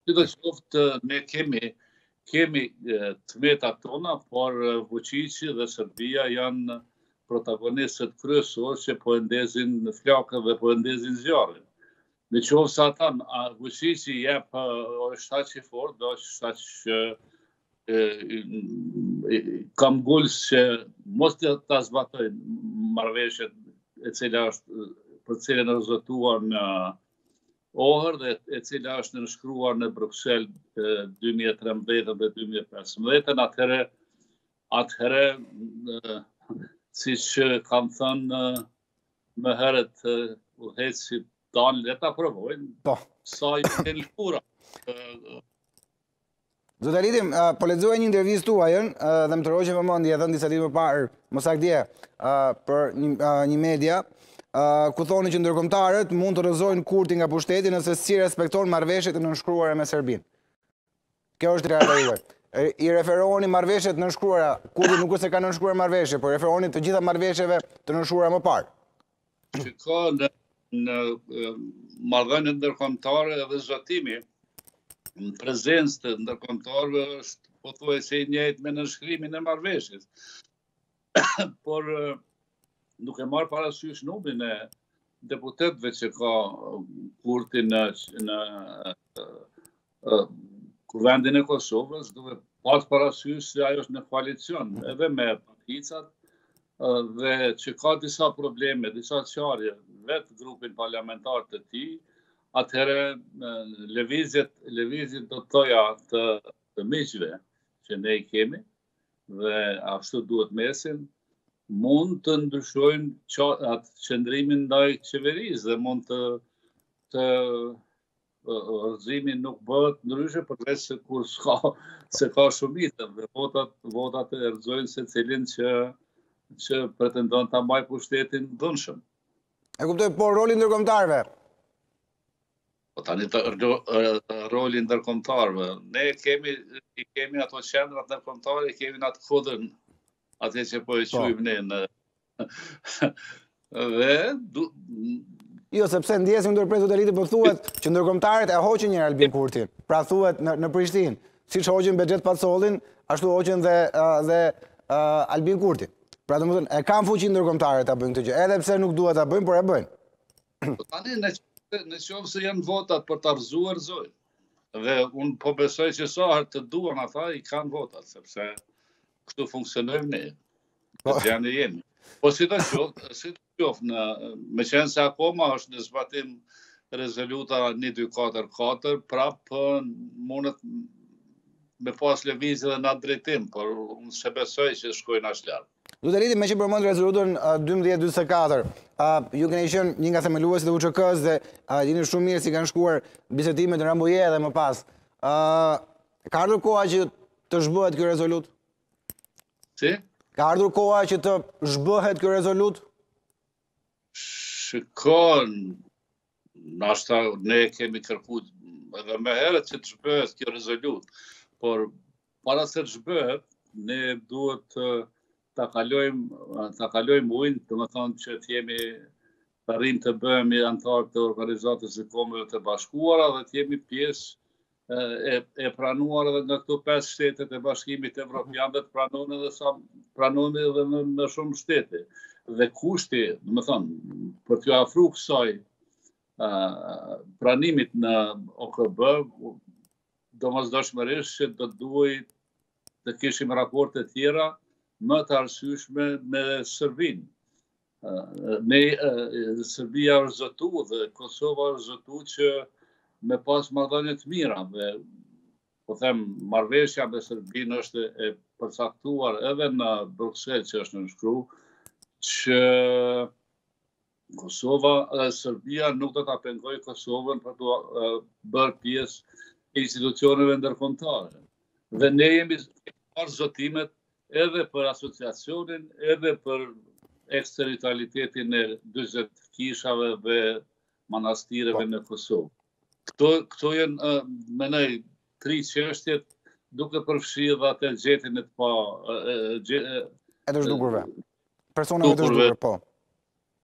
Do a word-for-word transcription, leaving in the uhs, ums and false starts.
Sidoqoftë ne kemi kemi të metat tona, por Vučići dhe Serbia janë protagonistët kryesorë që po e ndezin në flakë dhe po e ndezin zjarrin. Në qoftë se ata Vučići jep është aq i fortë, është aq kam gulës që mos të ta zbatojnë marrëveshjet e cila është për cilën është zotuar në Ohër dhe e cila është nënshkruar në Bruxelles dy mijë e trembëdhjetë dhe dy mijë e pesëmbëdhjetë, atëherë atëherë siç kam thënë më herët udhëheqësit tanë le ta provojnë. Po. Sa i vjen lëkura. Zot Alitim, po lexoja një intervistë tuajën dhe më tërhoqe vëmendje, e thënë disa ditë më parë, më saktë dje, për një media, ku thoni që ndërkombëtarët mund të rrëzojnë Kurti nga pushteti nëse si respekton marrëveshjet e nënshkruara me Serbinë. Kjo është realja juaj. I referoni marrëveshjet nënshkruara, Kurti nuk është se ka nënshkruar marrëveshje, por referoni të gjitha marrëveshjeve të nënshkruara më parë. Shiko, në, në marrëdhëniet ndërkombëtare edhe zotimi, në prezencë të ndërkombëtarëve është pothuajse i njëjtë me nënshkrimin e marrëveshjes. Por nuk e marr parasysh numrin e deputetëve që ka Kurti në, në kuvendin e Kosovës, duke pas parasysh se ajo është në koalicion edhe me particat dhe që ka disa probleme, disa qarje vetë grupin parlamentar të tij, atëherë lëvizjet lëvizjet do të thoja të, të miqve që ne i kemi dhe ashtu duhet mesin, mund të ndryshojnë atë qëndrimin ndaj qeverisë dhe mund të të rrëzimi nuk bëhet ndryshe përveç se kur s'ka se ka shumicë dhe votat votat e rrëzojnë secilin që që pretendon ta mbajë pushtetin dhunshëm. E kuptoj, po roli ndërkombëtarëve. Po tani të roli ndërkombëtarëve, ne kemi i kemi ato qendrat ndërkombëtare, i kemi në atë kodën atë që po e quajmë ne në dhe du... Jo, sepse ndjesim ndërprej Zotë po thuhet që ndërkombëtarët e hoqin një Albin Kurtin. Pra thuhet në, në Prishtinë, siç hoqin Bexhet Pacollin, ashtu hoqin dhe dhe uh, Albin Kurtin. Pra domethënë e kanë fuqi ndërkombëtarët ta bëjnë këtë gjë, edhe pse nuk duhet ta bëjnë, por e bëjnë. Tani në në qoftë se janë votat për ta rrëzuar zoj. Dhe unë po besoj që sa herë të duan ata i kanë votat, sepse kështu funksionojmë ne. Po janë jemi. Po si të qoftë, si të qoftë në me qenë se akoma është në zbatim rezoluta një dy katër katër, prapë mundet me pas lëvizje dhe në atë drejtim, por unë se besoj që shkojnë aq lart. Zotë Eliti, me që përmend rezolutën dymbëdhjetë njëzet e katër, ju keni qenë një nga themeluesit e U Ç K-s dhe jeni shumë mirë si kanë shkuar bisedimet në Rambuje dhe më pas. Ka ardhur koha që të zhbëhet kjo rezolut? Si? Ka ardhur koha që të zhbëhet kjo rezolut? Shikon, nashta ne kemi kërkuar edhe më herët që të zhbëhet kjo rezolut, por para se të zhbëhet, ne duhet ta kalojmë ta kalojmë ujin, domethënë që të jemi të arrijmë të bëhemi antar të Organizatës së Kombeve të Bashkuara dhe të jemi pjesë e, e pranuar edhe nga këto pesë shtetet e Bashkimit Evropian dhe të pranojnë edhe sa pranojnë edhe në, në shumë shtete. Dhe kushti, domethënë, për t'ju afruar kësaj uh, pranimit në O K B, domosdoshmërisht që do duhej të kishim raporte tjera më të arsyeshme me Serbinë. Ne Serbia është zotu dhe Kosova është zotu që me pas marrëdhënie të mira dhe po them marrëveshja me Serbinë është e përcaktuar edhe në Bruxelles që është nënshkruar që Kosova dhe Serbia nuk do ta pengojë Kosovën për të bërë pjesë e institucioneve ndërkombëtare. Dhe ne jemi marrë zotimet edhe për asociacionin, edhe për eksterritorialitetin e dyzet kishave dhe manastireve në Kosovë. Këto, këto janë, mendoj, tri çështjet duke përfshirë dhe atë gjetjen e të pa... E të zhdukurve. Personave të zhdukur, po.